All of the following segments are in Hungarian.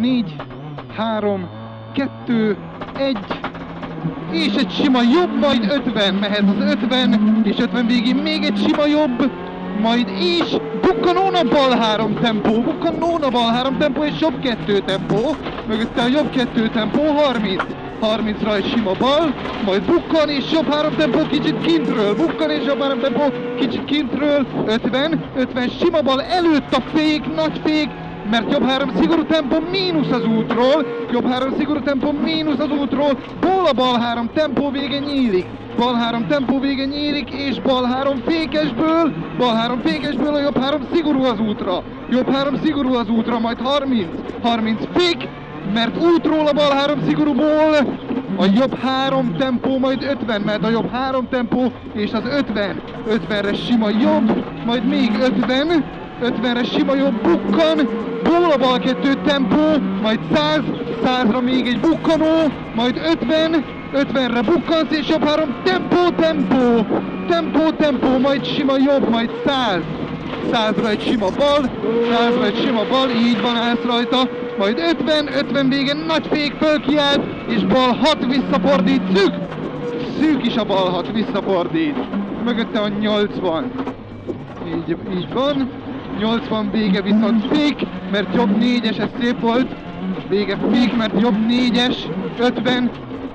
4, 3, 2, 1, és egy sima jobb, majd 50, mehet az 50, és 50 végén még egy sima jobb, majd és bukkanón a bal 3 tempó, bukkanón a bal 3 tempó, és jobb 2 tempó, mögötte a jobb 2 tempó, 30. 30-ra egy sima bal, majd bukkan és jobb 3 tempó kicsit kintről, bukkan és jobb 3 tempó kicsit kintről, 50, 50 sima bal előtt a fék, nagy fék, mert jobb 3 szigorú tempó mínusz az útról, jobb 3 szigorú tempó mínusz az útról, ból a bal 3 tempó vége nyílik, bal 3 tempó vége nyílik, és bal 3 fékesből a jobb 3 szigorú az útra, jobb 3 szigorú az útra, majd 30, 30 fék, mert útról a bal 3 szigorúból a jobb 3 tempó, majd 50, mert a jobb 3 tempó, és az 50, 50-re sima jobb, majd még 50, 50-re sima jobb bukkan, ból a bal 2 tempó, majd 100, 100-ra még egy bukkanó, majd 50, 50-re bukkansz, és jobb 3 tempó, majd sima jobb, majd 100, 100-ra egy sima bal, 100-ra egy sima bal, így van, állsz rajta, majd 50, 50 végen nagy fék fölkiált, és bal 6 visszafordít, szűk is a bal 6 visszafordít, mögötte a 80, így van, 80 vége viszont fék, mert jobb 4-es, ez szép volt, vége fék, mert jobb 4-es, 50,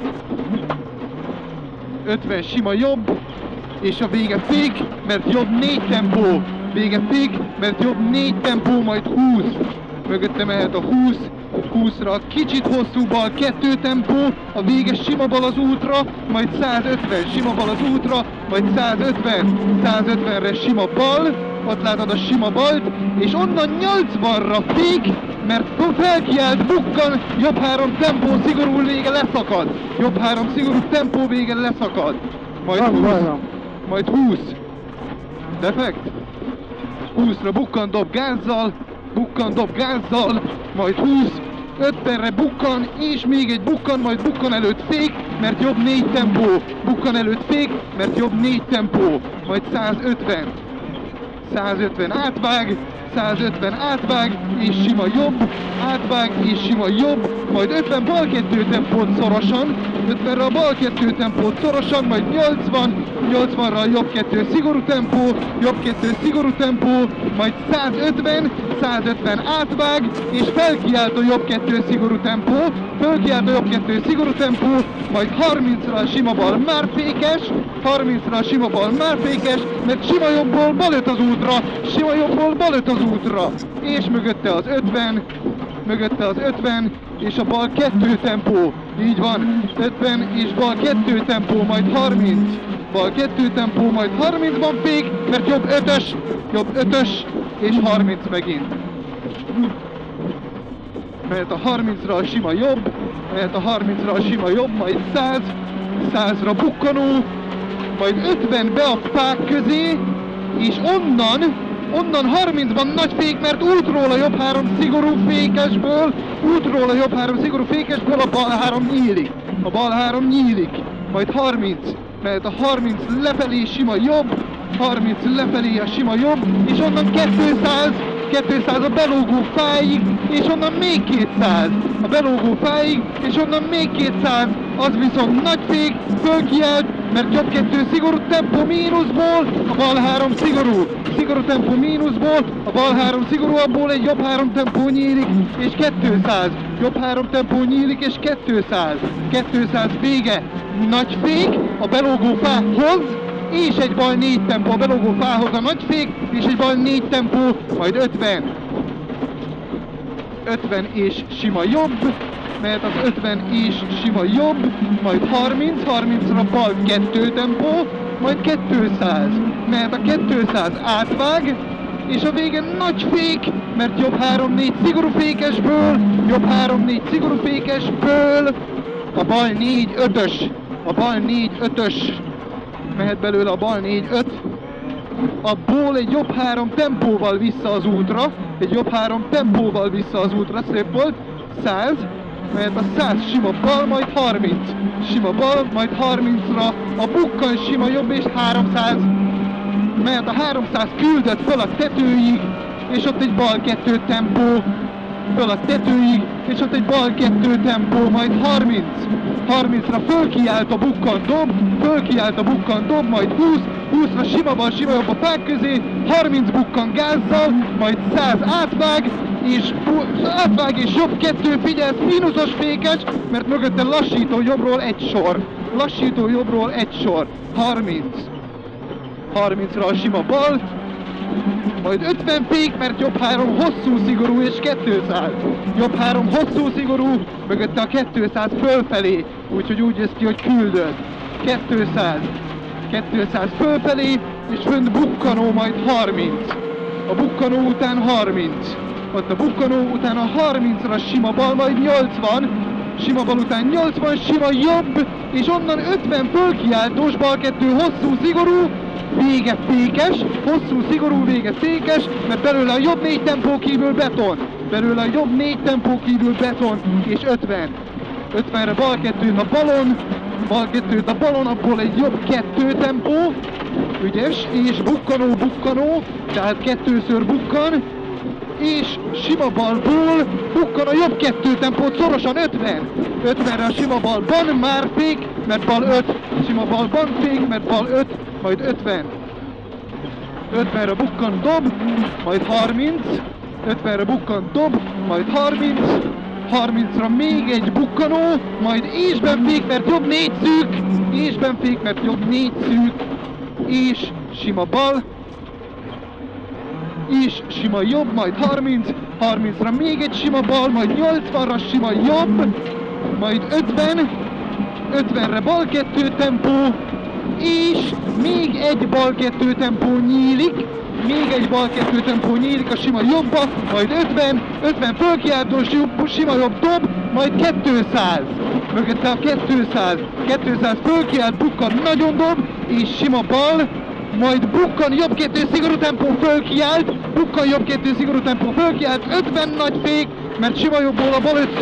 50 sima jobb, és a vége fék, mert jobb 4 tempó, vége fék, mert jobb 4 tempó, majd 20, mögötte mehet a 20, 20-ra kicsit hosszú bal 2 tempó, a vége sima bal az útra, majd 150 sima bal az útra, majd 150, 150-re sima bal, ott látod a sima balt, és onnan 80-ra fék, mert felkiált, bukkan, jobb 3 tempó, szigorú vége leszakad, jobb 3 szigorú tempó vége leszakad, majd 20, majd 20, defekt, 20-ra bukkan, dob gázzal, majd 20, 50-re bukkan, és még egy bukkan, majd bukkan előtt fék, mert jobb 4 tempó, bukkan előtt fék, mert jobb 4 tempó, majd 150, 150 átvág, 150 átvág, és sima jobb, átvág, és sima jobb, majd 50 bal 2 tempót szorosan, 50-re a bal 2 tempót szorosan, majd 80, 80-ra a jobb 2 szigorú tempó, jobb 2 szigorú tempó, majd 150, 150 átvág, és felkiált a jobb 2 szigorú tempó, fölkiált a jobb 2 szigorú tempó, majd 30-ra a sima bal már fékes, 30-ra a sima bal már fékes, mert sima jobbból bal öt az útra, sima jobbból bal öt az útra, és mögötte az 50, és a bal 2 tempó, így van, 50 és bal 2 tempó, majd 30, bal 2 tempó, majd 30-ban fék, mert jobb 5-ös, és 30 megint. Mehet a 30-ra a sima jobb, mehet a 30-ra a sima jobb, majd 100, 100-ra bukkanó, majd 50 be a fák közé, és onnan 30-ban nagy fék, mert útról a jobb 3 szigorú fékesből, a bal 3 nyílik. A bal 3 nyílik, majd 30, mert a 30 lefelé sima jobb, 30 lefelé a sima jobb, és onnan 200 a belógó fáig, és onnan még 200 a belógó fáig, és onnan még 200, az viszont nagy fék, fölkiált, mert jobb 2 szigorú tempó mínuszból, a bal 3 szigorú tempó mínuszból, a bal 3 szigorú, abból egy jobb 3 tempó nyílik, és 200, jobb 3 tempó nyílik, és 200 vége, nagy fék a belógó fához, és egy bal 4 tempó a belógó fához a nagy fék, és egy bal 4 tempó, majd 50 és sima jobb, mert az 50 és sima jobb, majd 30-ra bal 2 tempó, majd 200, mert a 200 átvág, és a végén nagy fék, mert jobb 3-4 szigorú fékesből, a bal 4-5-ös, mehet belőle a bal 4-5, abból egy jobb 3 tempóval vissza az útra, szép volt, 100, mert a 100 sima bal, majd 30, sima bal, majd 30-ra a bukkan sima jobb, és 300, mert a 300 küldött fel a tetőig, és ott egy bal 2 tempó, föl a tetőig, és ott egy bal 2 tempó, majd 30. 30-ra fölkiált a bukkan dob, majd 20, 20-ra sima bal, sima jobb a fák közé, 30 bukkan gázzal, majd 100 átvág, és jobb 2, figyelsz, mínuszos fékes, mert mögötte lassító jobbról egy sor, 30. 30-ra a sima bal, majd 50 fék, mert jobb 3 hosszú szigorú és 200. Jobb 3 hosszú szigorú, mögötte a 200 fölfelé, úgyhogy úgy jössz ki, hogy küldöd. 200 fölfelé, és fönt bukkanó, majd 30. A bukkanó után 30. Ott a bukkanó után a 30-ra sima bal, majd 80. Sima bal után 80, sima jobb, és onnan 50 fölkiáltós, bal 2 hosszú szigorú, vége fékes, hosszú szigorú, vége fékes, mert belőle a jobb 4 tempó kívül beton, és 50. 50-re bal 2-t a balon, abból egy jobb 2 tempó, ügyes, és bukkanó, tehát 2-ször bukkan, és sima balból bukkan a jobb 2 tempót szorosan 50. 50-re a sima balban már fék, mert bal 5, sima balban fék, mert bal 5, majd 50. 50-re bukkan dob, majd 30. 50-re bukkan dob, majd 30. 30-ra még egy bukkanó, majd ésben fék, mert jobb 4 szűk, és sima bal, és sima jobb, majd 30, 30-ra még egy sima bal, majd 80-ra sima jobb, majd 50, 50-re bal 2 tempó, és még egy bal 2 tempó nyílik, a sima jobbba, majd 50, 50 fölkiáltós, sima jobb dob, majd 200. Mögötte a 200 fölkiált, bukkan nagyon dob, és sima bal, majd bukkan jobb 2 szigorú tempó fölkiált, 50 nagy fék, mert sima jobbból a bal 5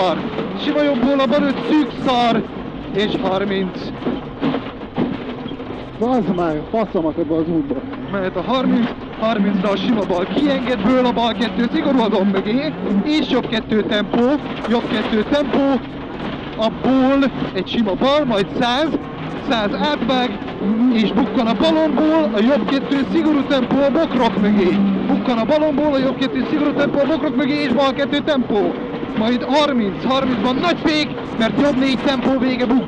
szűk szar, és 30. Bazd meg, faszomat ebbe az útba. Mehet a 30-ra a sima bal kienged ből a bal 2 szigorú a gomb mögé, és jobb 2 tempó, abból egy sima bal, majd 100 átvág, és bukkan a balonból a jobb 2 szigorú tempó a bokrok mögé. És bal 2 tempó. Majd 30-ban nagy fék, mert jobb 4 tempó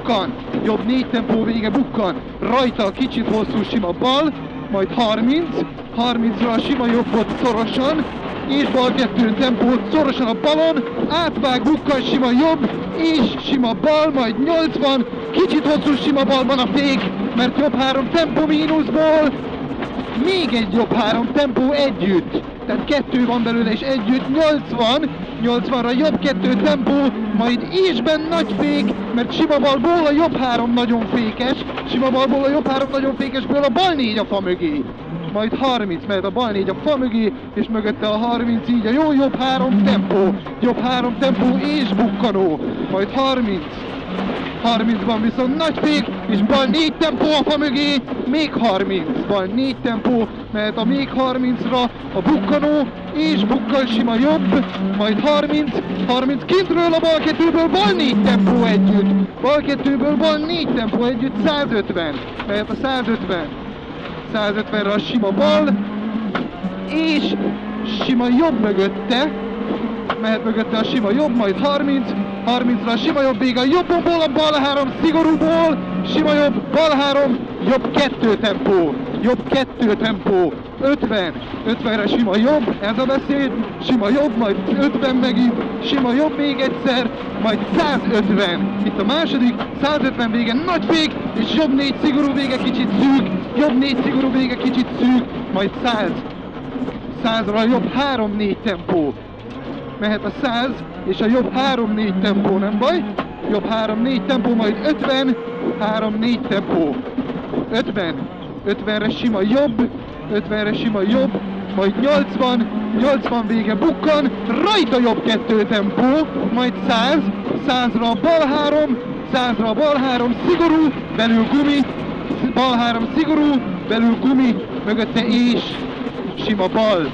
vége bukkan. Rajta a kicsit hosszú sima bal, majd 30-ra a sima jobbot szorosan, és bal 2 tempót szorosan a balon, átvág, bukkan sima jobb, és sima bal, majd 80, kicsit hosszú sima balban a fék, mert jobb 3 tempó mínuszból, még egy jobb 3 tempó együtt, tehát 2 van belőle és együtt 80-ra jobb 2 tempó, majd ésben nagy fék, mert sima balból a jobb 3 nagyon fékes, ből a bal 4 a fa mögé. Majd 30, mert a bal 4 a fa mögé, és mögötte a 30 így a jó jobb 3 tempó, és bukkanó. Majd 30-ban viszont nagy fék, és bal 4 tempó a fa mögé, még 30, bal 4 tempó, mert a még 30-ra a bukkanó, és bukkan sima jobb, majd 30 kintről a bal 2-ből bal 4 tempó együtt, 150, mert a 150-re a sima bal, és sima jobb mögötte, mehet mögötte a sima jobb, majd 30-ra a sima jobb vége a jobbomból, a bal 3 szigorúból, sima jobb, bal 3, jobb 2 tempó, 50-re sima jobb, ez a beszéd, sima jobb, majd 50 megint, sima jobb még egyszer, majd 150, itt a második, 150 vége nagy fék, és jobb 4 szigorú vége kicsit szűk, majd 100-ra jobb 3-4 tempó. Mehet a 100, és a jobb 3-4 tempó, nem baj? Jobb 3-4 tempó, majd 50, 3-4 tempó. 50-re sima jobb, majd 80 vége bukkan, rajta jobb 2 tempó, majd 100-ra a bal 3, szigorú, belül gumi, bal 3 szigorú, belül gumi, mögötte és sima bal.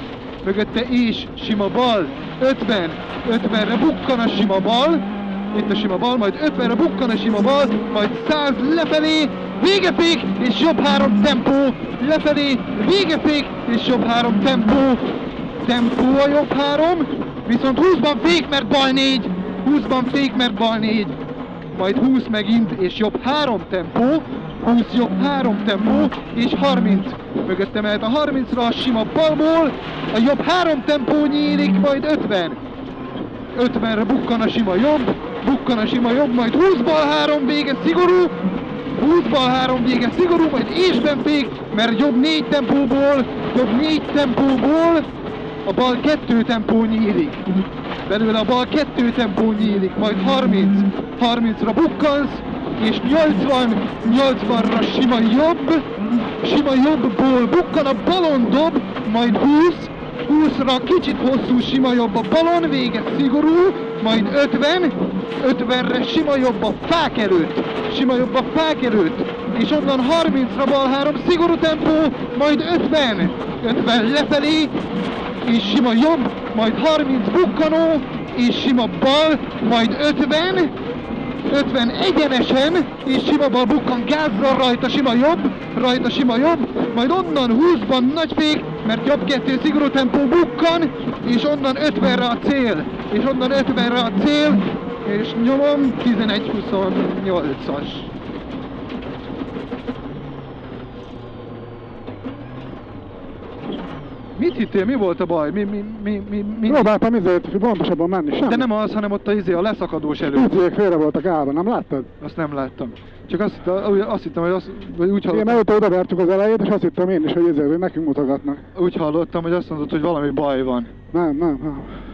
mögötte is, sima bal, 50, 50-re bukkan a sima bal, itt a sima bal, majd 50-re bukkan a sima bal, majd 100 lefelé, végefék és jobb 3 tempó, lefelé, végefék és jobb 3 tempó, tempó a jobb 3, viszont 20-ban fék, mert bal 4, 20-ban fék, mert bal 4, majd 20 megint és jobb 3 tempó, 20 jobb 3 tempó, és 30. Mögötte mehet a 30-ra a sima balból, a jobb 3 tempó nyílik, majd 50. 50-re bukkan a sima jobb, bukkan a sima jobb, majd 20 bal 3 vége szigorú, 20 bal 3 vége szigorú, majd ésben fék, mert jobb 4 tempóból, jobb 4 tempóból a bal 2 tempó nyílik. Belőle a bal 2 tempó nyílik, majd 30. 30-ra bukkansz, és 80-ra sima jobbból bukkan a balon dob, majd 20-ra kicsit hosszú sima jobb a balon, vége szigorú, majd 50-re sima jobb a fák előtt, és onnan 30-ra bal 3 szigorú tempó, majd 50 lefelé, és sima jobb, majd 30 bukkanó, és sima bal, majd 50 egyenesen, és sima bal bukkan gázzal, rajta sima jobb, majd onnan 20-ban nagyfék, mert jobb 2 szigorú tempó bukkan, és onnan 50-re a cél, és nyomom 11-28-as. Mit hittél? Mi volt a baj? Mi? Próbáltam pontosabban menni, semmi. De nem az, hanem ott a leszakadós előtt. Útjék félre voltak állva, nem láttad? Azt nem láttam. Csak azt hittem, hogy úgy hallottam. Igen, előtte oda vertük az elejét, és azt hittem én is, hogy nekünk mutogatnak. Úgy hallottam, hogy azt mondod, hogy valami baj van. Nem.